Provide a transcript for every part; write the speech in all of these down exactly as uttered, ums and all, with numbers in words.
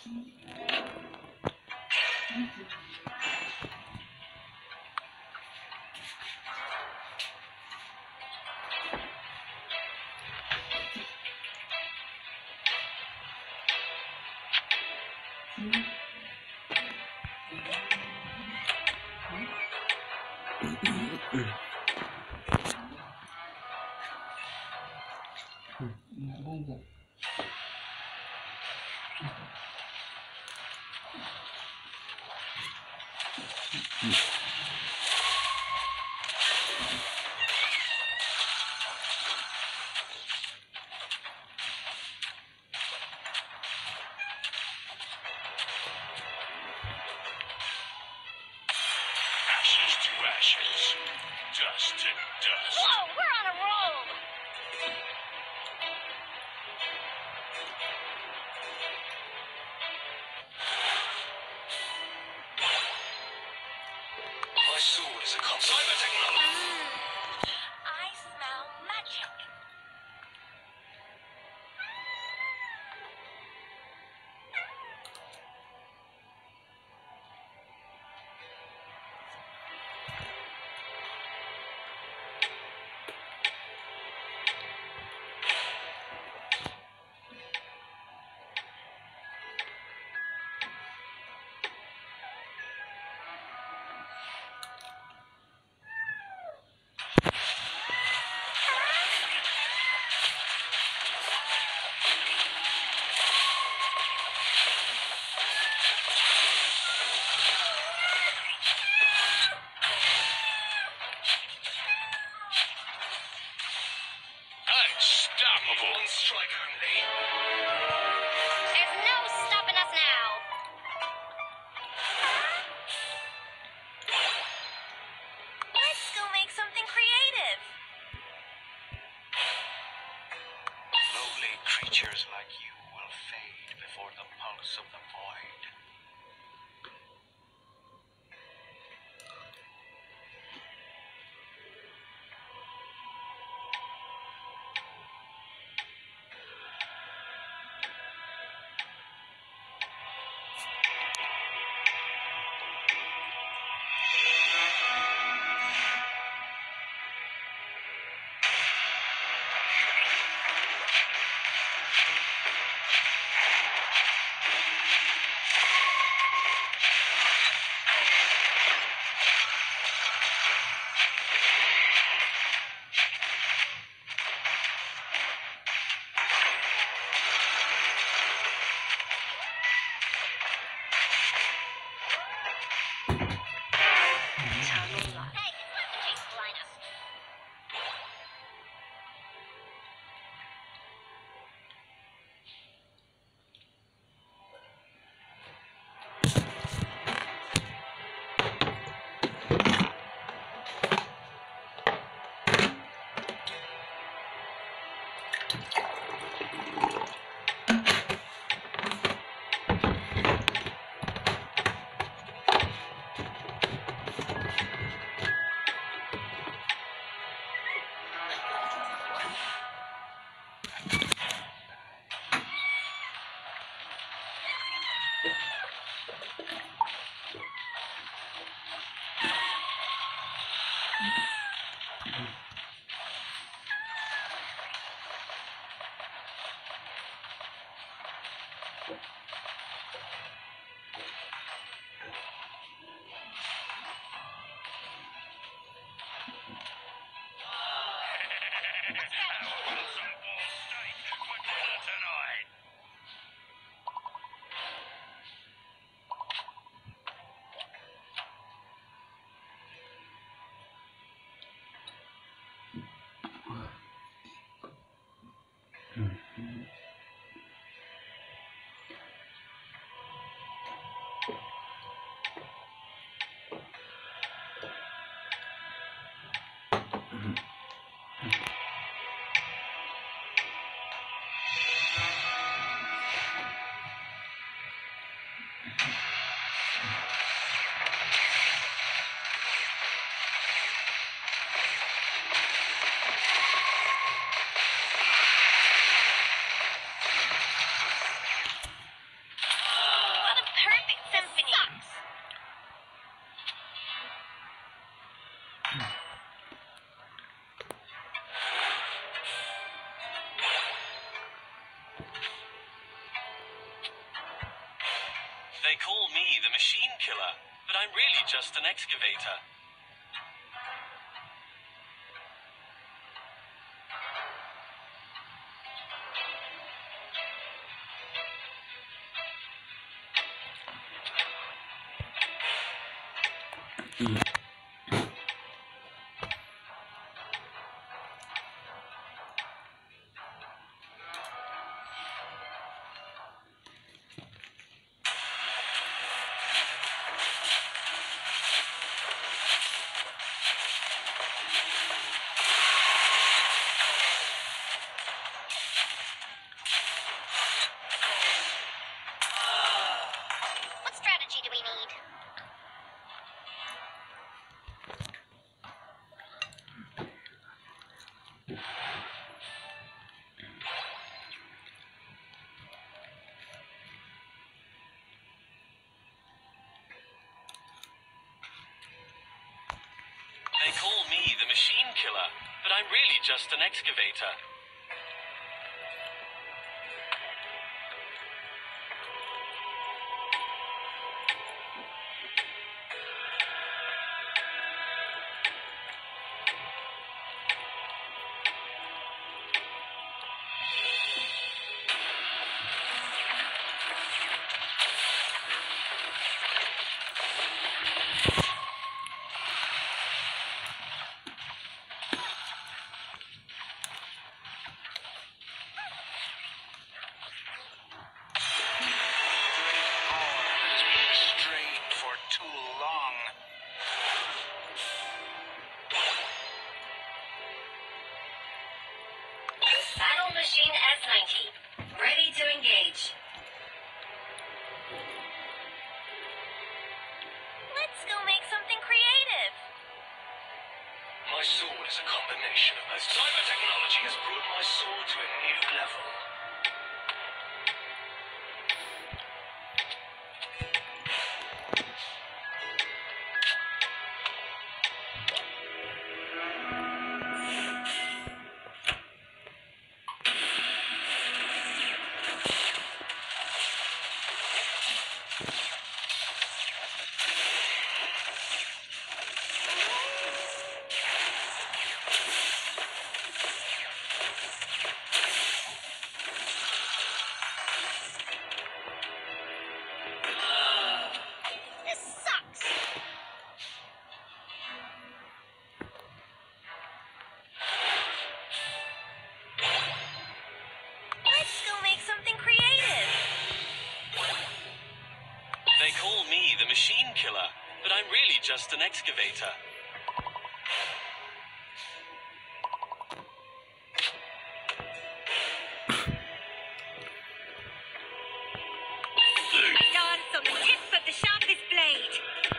Bungkuk. Ashes to ashes, dust to dust. Whoa, we're on a roll! My sword is a concept. Cyber technology. I smell magic. Unstoppable. One strike only. There's no stopping us now. Let's go make something creative. Lowly creatures like you will fade before the pulse of the void. They call me the Machine Killer, but I'm really just an excavator. What strategy do we need? They call me the Machine Killer, but I'm really just an excavator. Battle Machine S ninety. Ready to engage. Let's go make something creative. My sword is a combination of both. Cyber technology has brought my sword to a new level. This sucks. Let's go make something creative. They call me the Machine Killer, but I'm really just an excavator. A dance on the tip of the sharpest blade.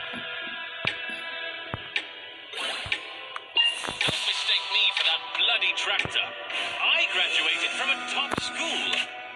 Don't mistake me for that bloody tractor. I graduated from a top school.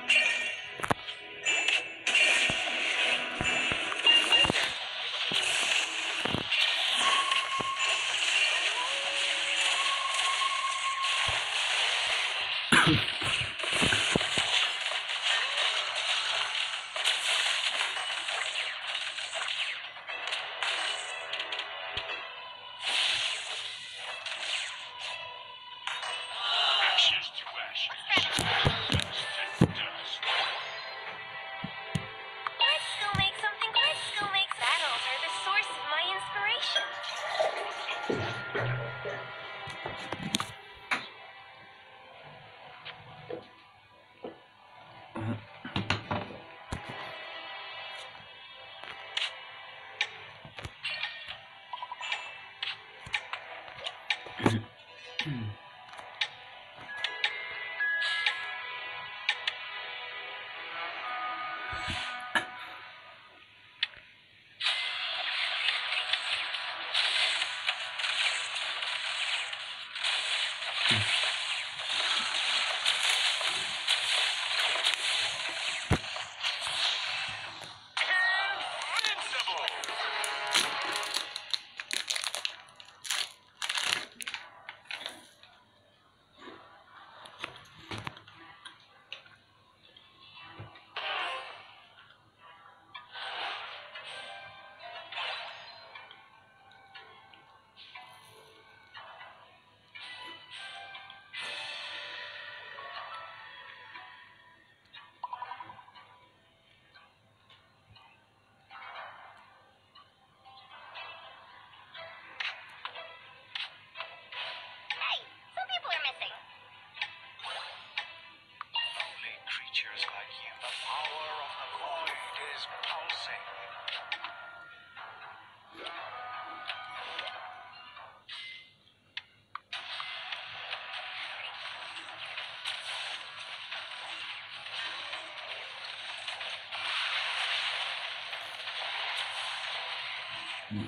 Ashes to ashes. Dust to dust. Let's go make something. Let's go make battles are the source of my inspiration. Mm.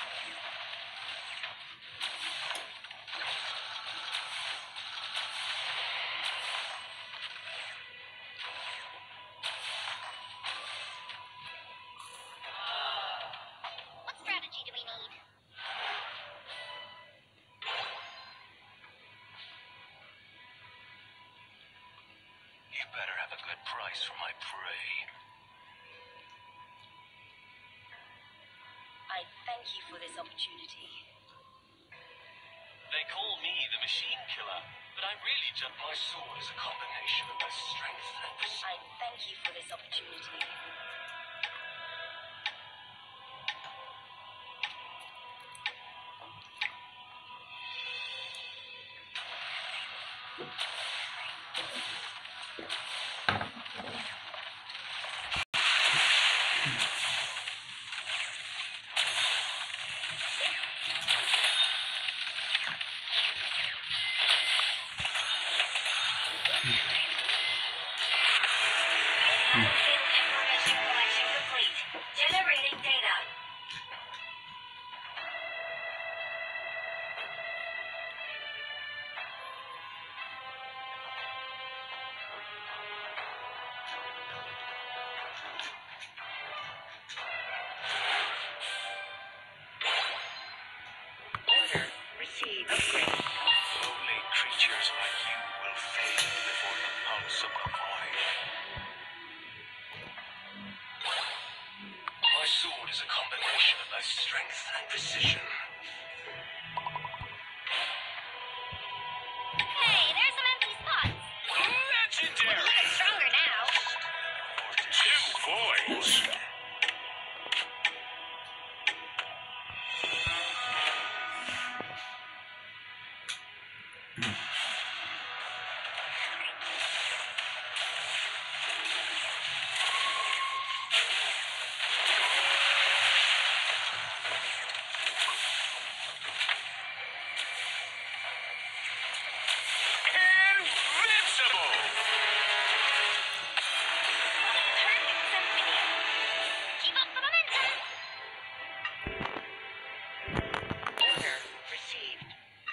What strategy do we need? You better have a good price for my prey. I thank you for this opportunity. They call me the Machine Killer, but I'm really just my sword is a combination of my strength and precision. I thank you for this opportunity. Information collection complete. Generating data. Order. Receive. Upgrade. Lowly creatures like you will fade before the pulse of the void. My sword is a combination of my strength and precision. Hey, there's some empty spots. Legendary! Even stronger now. Two voids! Invincible! Perfect symphony. Keep up the momentum. Order. Received.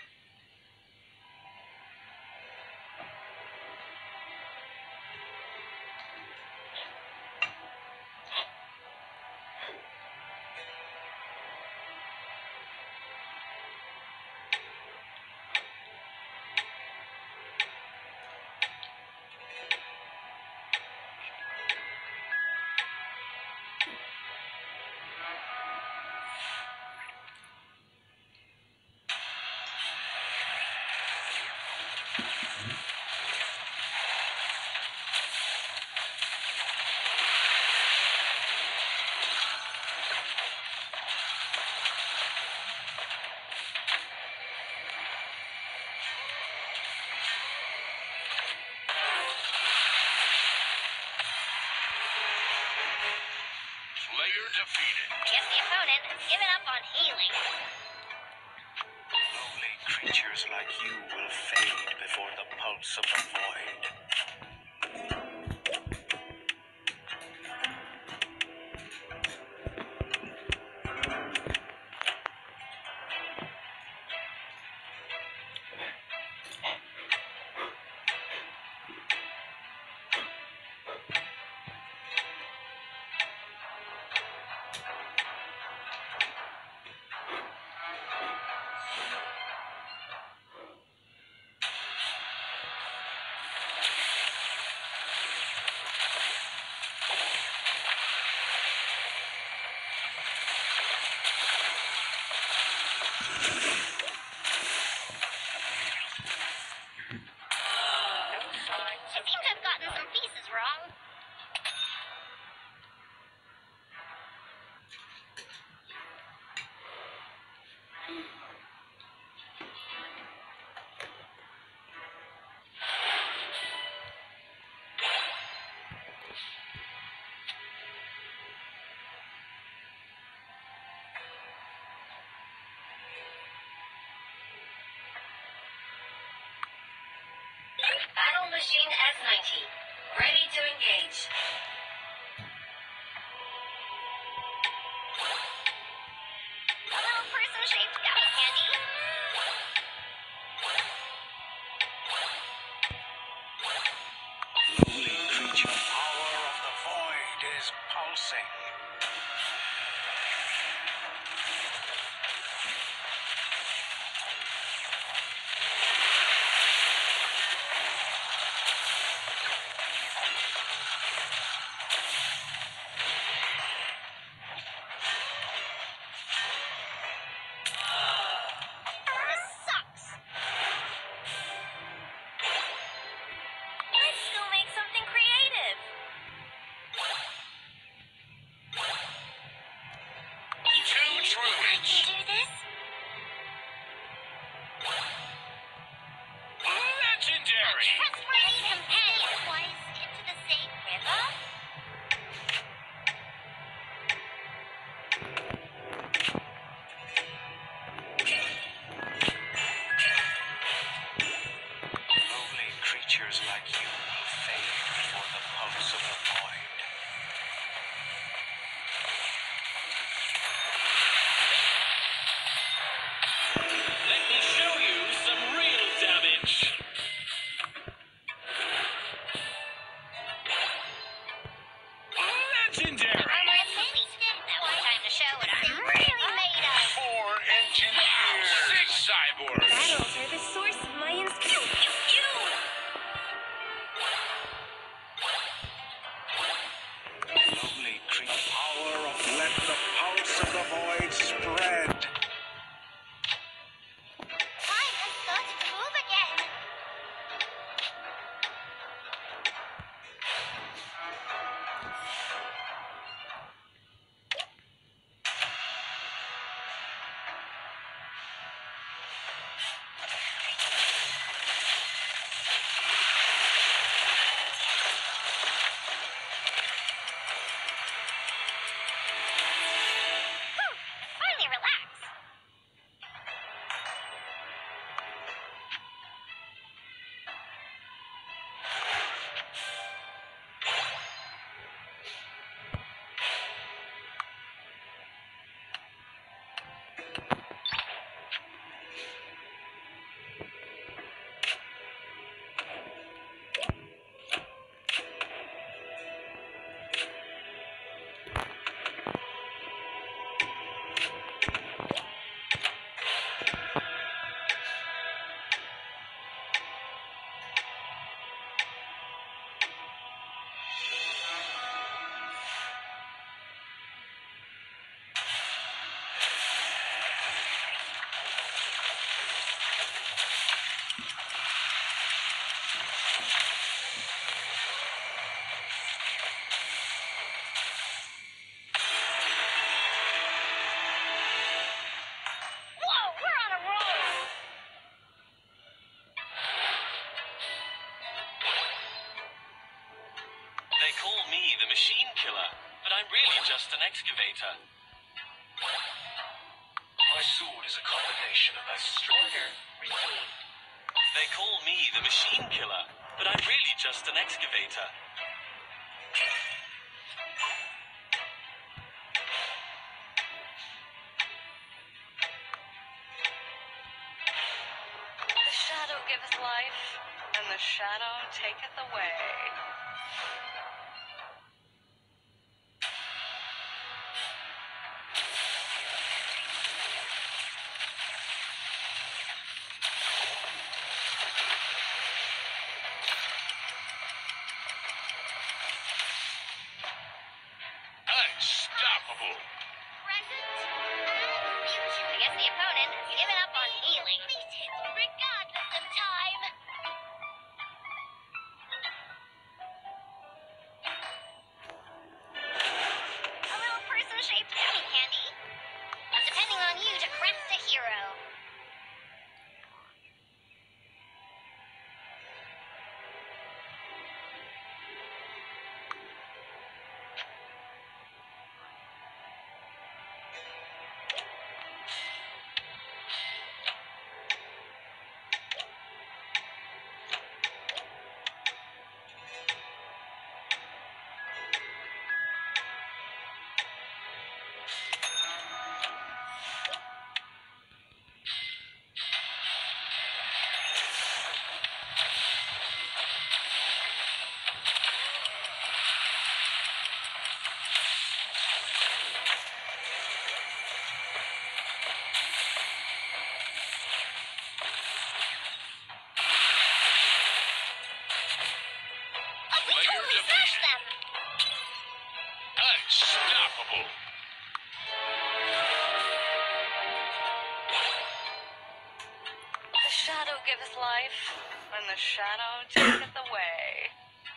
Player defeated. Guess the opponent has given up on healing. Lowly creatures like you will fade before the pulse of the void. It seems I've gotten some pieces wrong. Battle Machine S ninety. Ready to engage. sing. This sucks. Let's go make something creative. Too true. I can do this. Legendary. Trustworthy companion twice into the same river? Lowly creatures like you will fade before the pulse of the void. Let me show you some real damage. Legendary. Armor complete. Now it's time to show what I'm really made of. Four engineers. Six cyborgs. Battles are the source of my ins- Pew, pew, pew. Lowly creature. Power of let the pulse of the void spread. Time has started to move again. Whew, finally relax. Whoa, we're on a roll. They call me the Machine Killer, but I'm really just an excavator. My sword is a combination of my strength. They call me the Machine Killer, but I'm really just an excavator. The shadow giveth life, and the shadow taketh away. Unstoppable. Present and future. I guess the opponent has given up on healing. Regardless of time. A little person-shaped gummy candy. I'm depending on you to craft a hero. giveth life, and the shadow taketh away.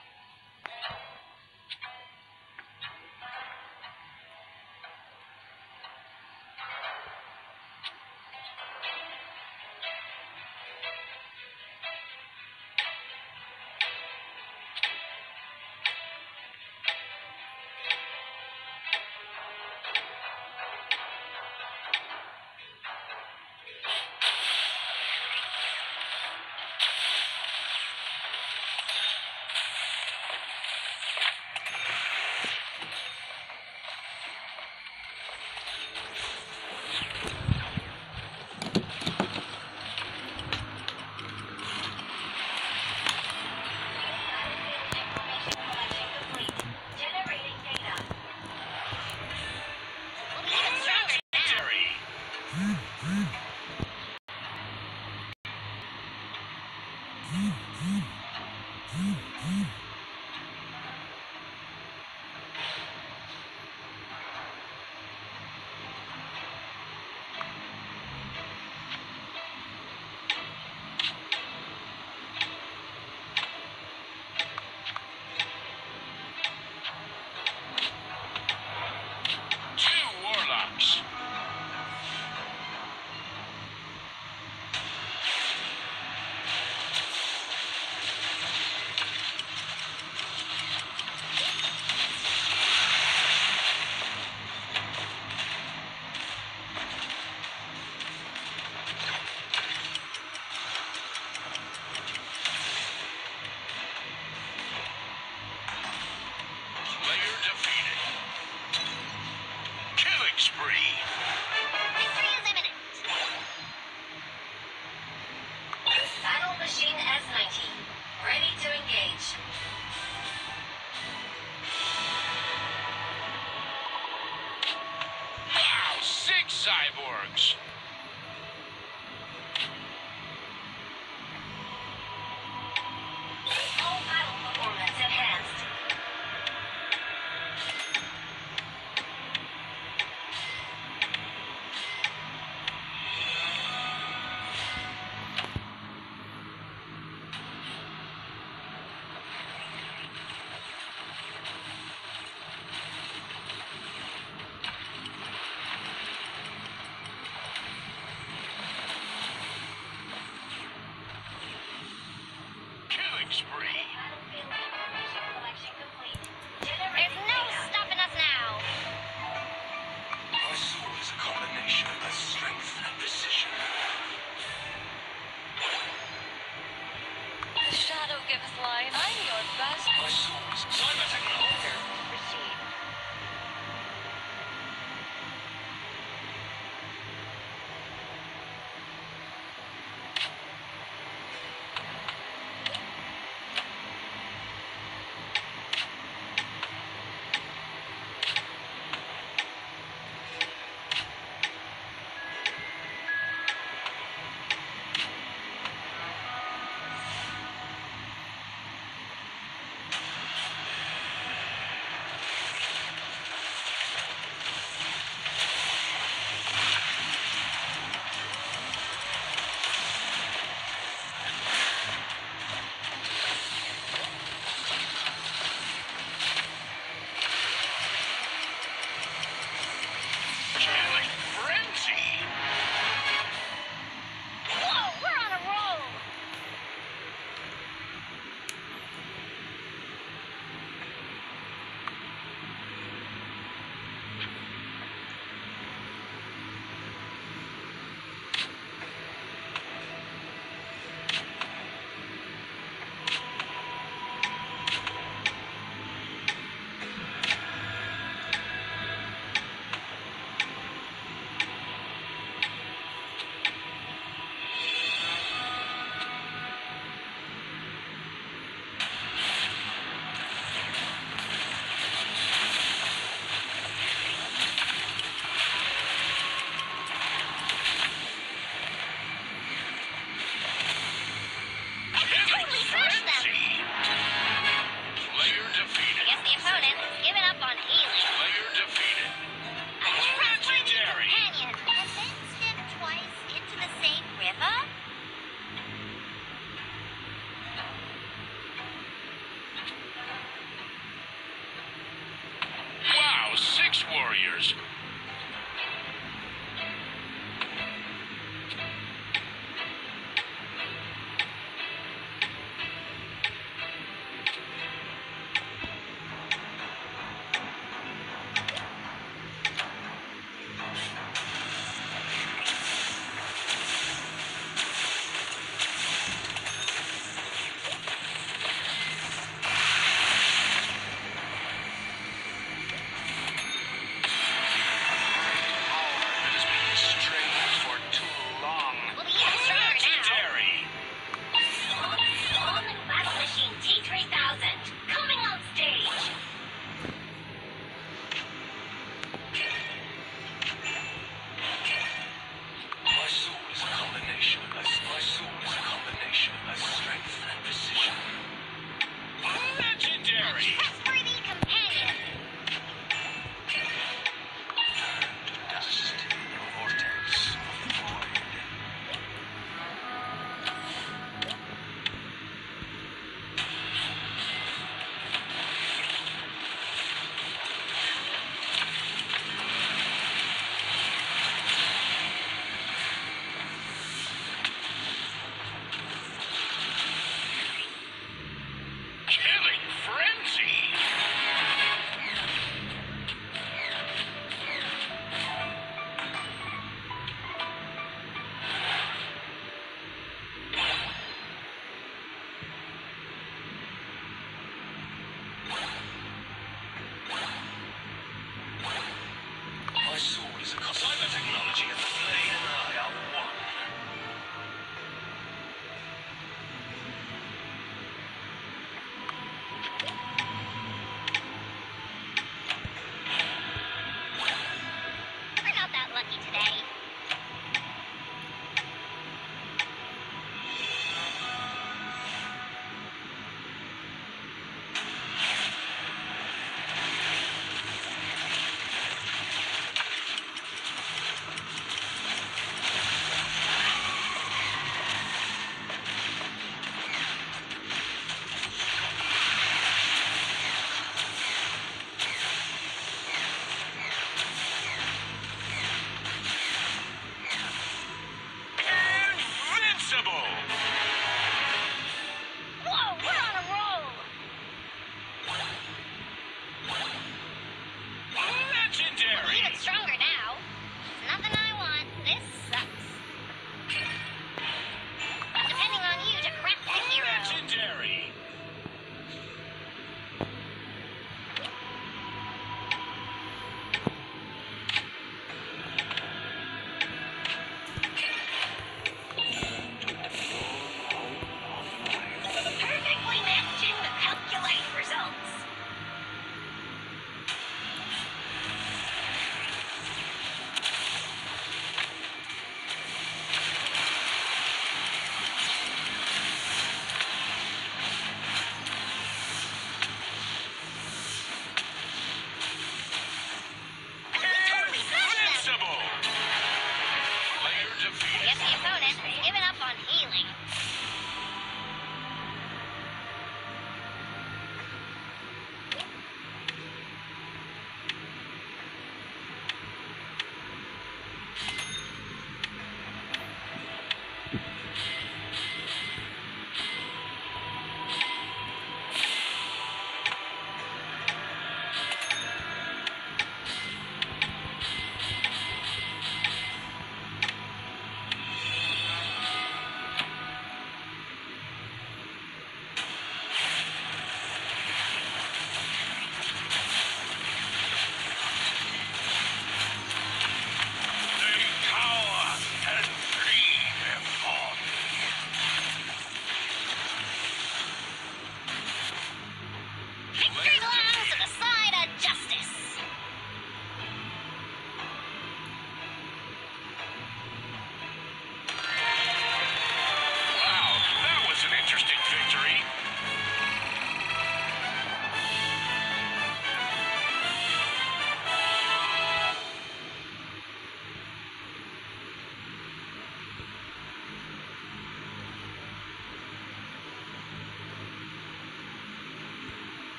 Battle Machine S ninety. Ready to engage. Wow, six cyborgs!